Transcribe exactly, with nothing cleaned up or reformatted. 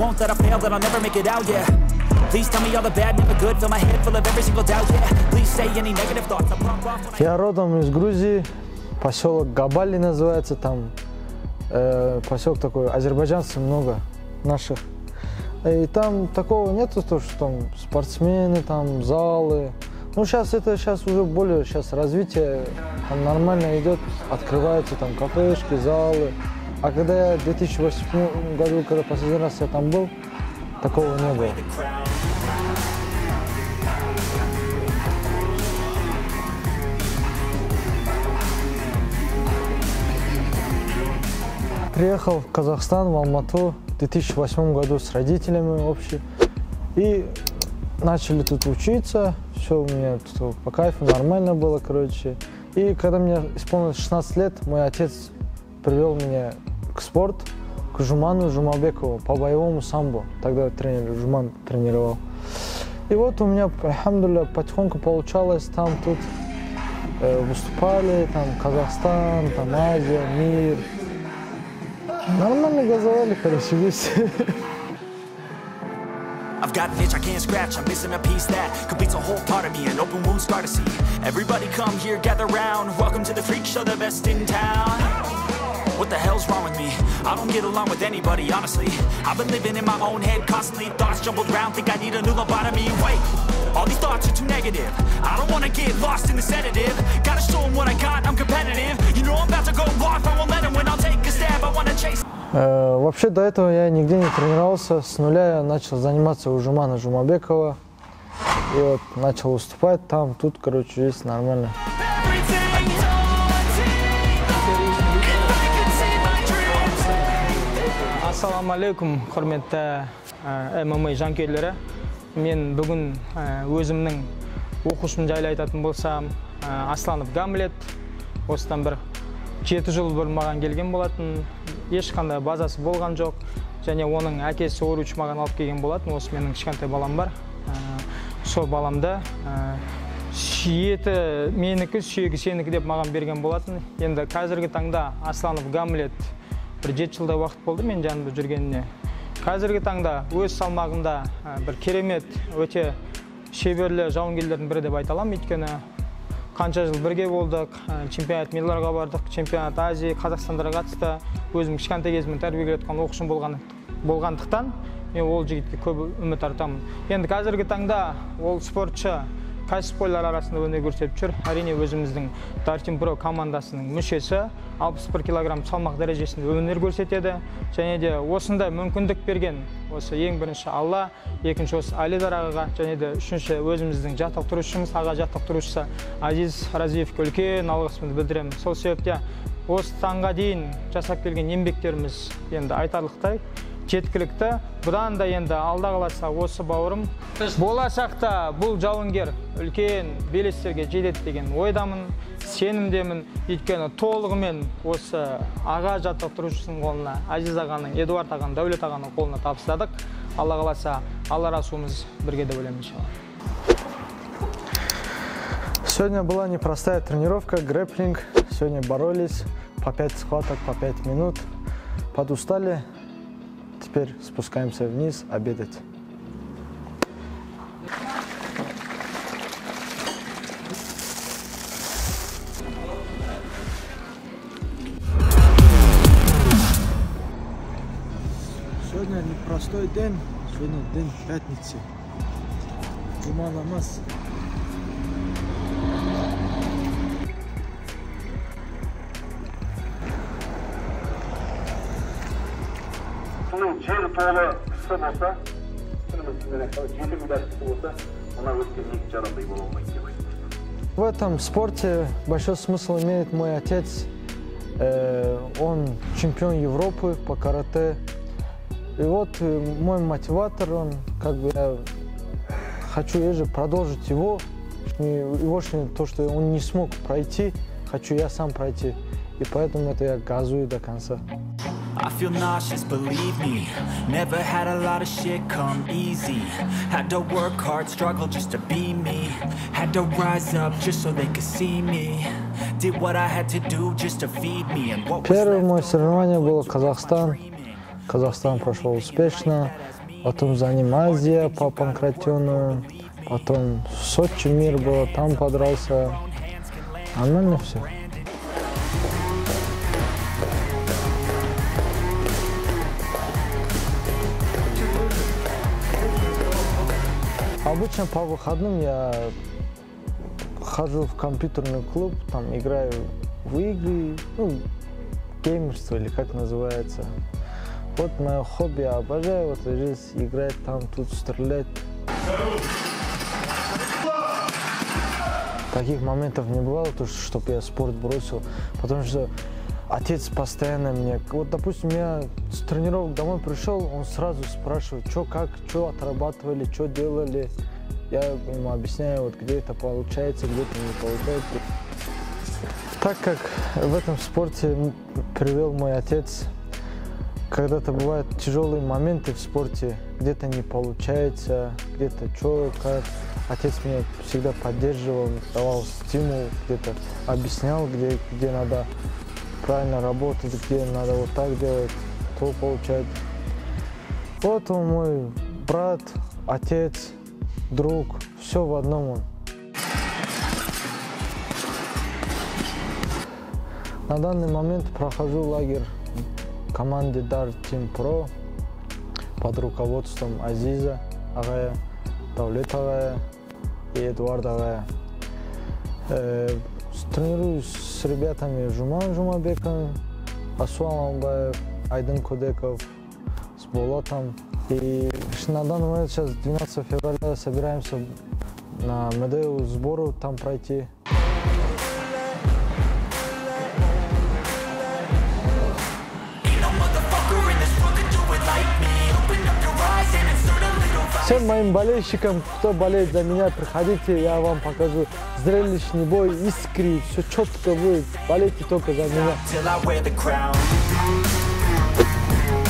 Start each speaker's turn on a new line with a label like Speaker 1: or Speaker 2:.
Speaker 1: won't let I fail, that I'll never make it out, yeah. Please tell me all the bad, never good, fill my head full of every single doubt, yeah. Please say any negative thoughts, I'll block off.
Speaker 2: Я родом из Грузии, поселок Габали называется, там э, поселок такой, азербайджанцев много наших. И там такого нету, то, что там спортсмены, там залы. Ну сейчас это сейчас уже более сейчас развитие, там нормально идет, открываются там кафешки, залы. А когда я в две тысячи восьмом году, когда последний раз я там был, такого не было. Приехал в Казахстан, в Алмату в две тысячи восьмом году с родителями общие. И начали тут учиться, все у меня тут по кайфу, нормально было, короче. И когда мне исполнилось шестнадцать лет, мой отец привел меня к спорту, к Жуману Жумабекову по боевому самбо. Тогда тренер Жуман тренировал. И вот у меня, альхамдулилля, потихоньку получалось, там тут э, выступали, там Казахстан, там Азия, мир. Нормально газовали, короче, весь.
Speaker 1: I've got an itch I can't scratch, I'm missing a piece that completes a whole part of me, an open wound scar to see. Everybody come here, gather round, welcome to the freak show, the best in town. What the hell's wrong with me? I don't get along with anybody, honestly. I've been living in my own head constantly, thoughts jumbled around, think I need a new lobotomy. Wait, all these thoughts are too negative. I don't wanna get lost in the sedative. Gotta show them what I got, I'm competitive. You know I'm about to go off, I won't let them win, I'll take a stab, I wanna chase.
Speaker 2: Вообще до этого я нигде не тренировался, с нуля я начал заниматься у Жумана Жумабекова. И вот начал выступать там, тут, короче, есть нормально.
Speaker 3: Ассаламу алейкум, құрметті эм эм а жанкүйерлері. Мен бүгін өзімнің оқушым жайлы айтатын болсам, Асланов Гамлет, осыдан бір жеті жыл бұрын маған келген болатын, ешқандай базасы болған жоқ, және оның әкесі Оруч маған алып келген болатын, осы менің кішкентай балам бар. Сол баламды еті менікі, сүйегі сенікі деп маған берген болатын. Енді қазіргі таңда Асланов Гамлет бір жеті жылдай уақыт болды мен жанымда жүргеніне. Қазіргі таңда өз салмағында бір керемет, өте шеберлі жауынгерлердің бірі деп айта аламын, өйткені қанша жыл бірге болдық, чемпионат милларға бардық, чемпионат Азия, Қазақстандарға қатысты, өзім кішкентай кезімнен тәрбиелеп жатқан оқушым болғандықтан, мен ол жігітке көп үміт артамын. Енді қазіргі таңда ол спортшы кәсіпқойлар арасында өнер көрсетіп жүр. Әрине өзіміздің Дартим Про командасының мүшесі алпыс бір килограмм салмақ дәрежесінде өнер көрсетеді. Және де осындай мүмкіндік берген осы ең бірінші Алла, екінші осы Алидар ағаға, және де үшінші өзіміздің жаттықтырушымыз, аға жаттықтырушысы Азиз Разиевке үлкен алғысымды білдіремін. Сол себепте осы таңға дейін жасап келген еңбектеріміз енді айтарлықтай жеткілікті. Бұдан да енді алда қаласа осы бауырым болашақта бұл жауынгер үлкен белестерге жетеді деген ойдамын, сенімдемін. Өйткені толығымен осы аға жаттықтырушысының қолына, Азиз ағаның, Эдуард ағаның, Дәулет ағаның қолына табыстадық. Алла қаласа, алла расуымыз бірге де білемін иншалла.
Speaker 2: Сегодня была непростая тренировка, грэпплинг. Сегодня боролись по пять схваток, по пять минут. Подустали. Теперь спускаемся вниз обедать. Сегодня непростой день. Сегодня день пятницы. Джума намаз.
Speaker 4: Жер толы кісі болса, жеті миллиард кісі болса, она өткен екі жарымдай бола алмайды деп айтты.
Speaker 2: В этом спорте большой смысл имеет мой отец. Э, он чемпион Европы по карате. И вот э, мой мотиватор, он как бы я хочу же продолжить его, его то, что он не смог пройти, хочу я сам пройти. И поэтому это я газую до конца.
Speaker 1: I feel nauseous, believe me. Never had a lot of shit come easy. Had to work hard, struggle just to be me. Had to rise up just so they could see me. Did what I had to do just to feed me. And what was
Speaker 2: Первое
Speaker 1: left
Speaker 2: мое соревнование было Казахстан. Казахстан прошел успешно, потом за ним Азия по панкратиону, потом в Сочи мир был, там подрался. Нормально все. Обычно по выходным я хожу в компьютерный клуб, там играю в игры, ну, геймерство или как называется. Вот мое хобби, я обожаю вот здесь играть, там, тут стрелять. Таких моментов не бывало, чтобы я спорт бросил, потому что отец постоянно мне, вот допустим, я с тренировок домой пришел, он сразу спрашивает, что как, что отрабатывали, что делали. Я ему объясняю, вот где это получается, где-то не получается. Так как в этом спорте привел мой отец, когда-то бывают тяжелые моменты в спорте, где-то не получается, где-то что, как. Отец меня всегда поддерживал, давал стимул, где-то объяснял, где, где надо правильно работать, где надо вот так делать, то получать. Вот он мой брат, отец, друг, все в одном он. На данный момент прохожу лагерь команды Дар Team Pro под руководством Азиза Агая, Давлет Агая и Эдуард Агая. Э, тренируюсь с ребятами Жуман Жумабеком, Асуан Алмбаев, Айдын Кодеков, с Болотом. И на данный момент сейчас двенадцатого февраля собираемся на Медею сбору там пройти. Всем моим болельщикам, кто болеет за меня, приходите, я вам покажу зрелищный бой, искренний, все четко будет, болейте только за меня.